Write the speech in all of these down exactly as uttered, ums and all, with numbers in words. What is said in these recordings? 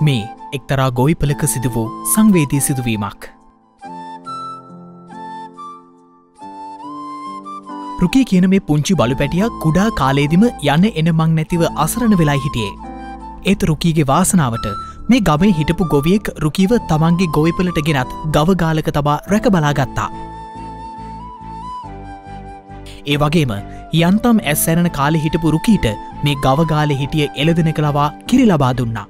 මේ එක්තරා ගොවිපලක සිදු වූ සංවේදී සිදුවීමක්. රුකී කියන මේ පුංචි බලු පැටියා කුඩා කාලේදිම යන්න එන මං නැතිව අසරණ වෙලා හිටියේ. ඒත් රුකීගේ වාසනාවට මේ ගමේ හිටපු ගොවියෙක් රුකීව තමන්ගේ ගොවිපලට ගෙනත් ගව ගාලක තබා රැක බලා ගත්තා. ඒ වගේම යන්තම් ඇස් සැරෙන කාලේ හිටපු රුකීට මේ ගව ගාලේ හිටිය එළදෙනක ලවා කිරි ලබා දුන්නා.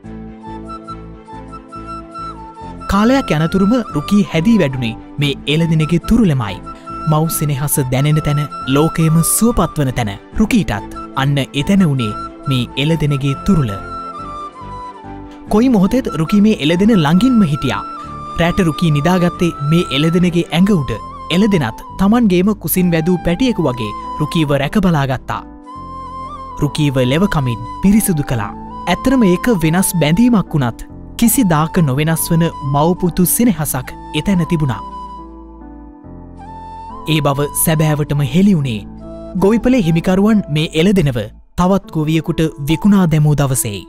කාලයක් යනතුරුම රුකී හැදී වැඩුණේ මේ එළදෙනගේ තුරුලෙමයි. මව් සෙනෙහස දැනෙන තැන ලෝකයම සුවපත් වන තැන රුකීටත් අන්න එතැන වුණේ මේ එළදෙනගේ තුරුල. කොයි මොහොතෙත් රුකී මේ එළදෙන ළඟින්ම හිටියා. රැට රුකී නිදාගත්තේ මේ එළදෙනගේ ඇඟ උඩ. එළදෙනත් තමන්ගේම කුසින් වැදූ පැටියෙකු වගේ රුකීව රැකබලාගත්තා. රුකීව ලෙවකමින් පිරිසිදු කළා. ඇත්තරම ඒක වෙනස් බැඳීමක් වුණත් කිසි දාක නොවෙනස් වන මව්පුතු සිනෙහසක් එතැන තිබුණා. ඒ බව සැබෑවටම හෙළිවුණේ ගොවිපලේ හිමිකරුවන් මේ එළදෙනව තවත් ගොවියෙකුට විකුණා දැමූ දවසේයි.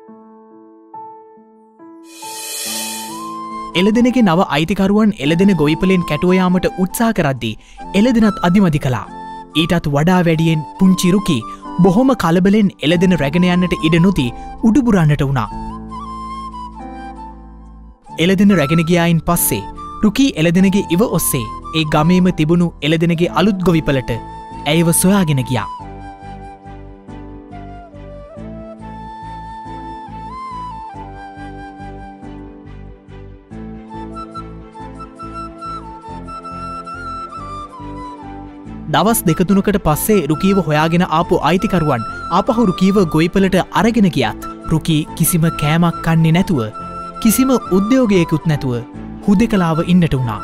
එළදෙනගේ නව අයිතිකරුවන් එළදෙන ගොවිපලෙන් කැටුවයාමට උත්සා කරද්දී එළදෙනත් අධිමදි කළා. ඊටත් වඩා වැඩියෙන් පුංචි රුකී බොහොම කලබලෙන් එළදෙන රැගෙන යන්නට ඉඩ නොදී උඩුබුරන්නට වුණා. එළදෙන රැගෙන ගියායින් පස්සේ රුකී එළදෙනගේ ඉව ඔස්සේ ඒ ගමේම තිබුණු එළදෙනගේ අලුත් ගොවිපලට ඇයව සොයාගෙන ගියා. දවස් දෙකතුනකට පස්සේ රුකීව හොයාගෙන ආපු අයිතිකරුවන් ආපහු රුකීව ගොවිපලට අරගෙන ගියත් රුකී කිසිම කෑමක් කන්නේ නැතුව කිසිම උද්‍යෝගයකුත් නැතුව හුදෙකලාව ඉන්නට වුණා.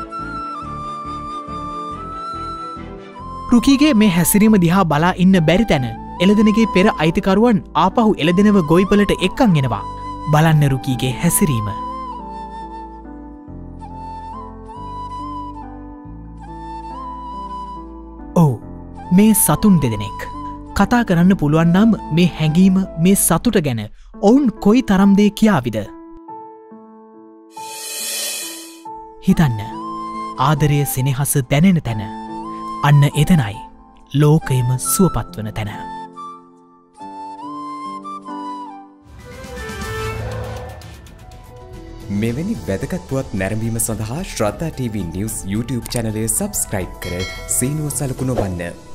රුකීගේ මේ හැසිරීම දිහා බලා ඉන්න බැරි තැන එළදෙනගේ පෙර අයිතිකරුවන් ආපහු එළදෙනව ගොවිපලට එක්කන් එනවා. බලන්න රුකීගේ හැසිරීම. ඔව්, මේ සතුන් දෙදෙනෙක් කතා කරන්න පුළුවන් නම් මේ හැඟීම මේ සතුට ගැන ඔවුන් කොයි තරම්දේ කියාවිද? හිතන්න, ආදරය සෙනෙහස දැනෙන තැන අන්න එතනයි ලෝකයම සුවපත් වන තැන. මෙවැනි වැදගත් පුවත් නැරඹීම සඳහා ශ්‍රද්ධා ටීවී නිවුස් YouTube චැනලය සබස්ක්‍රයිබ් කර සීනුව සලකුණ වන්න.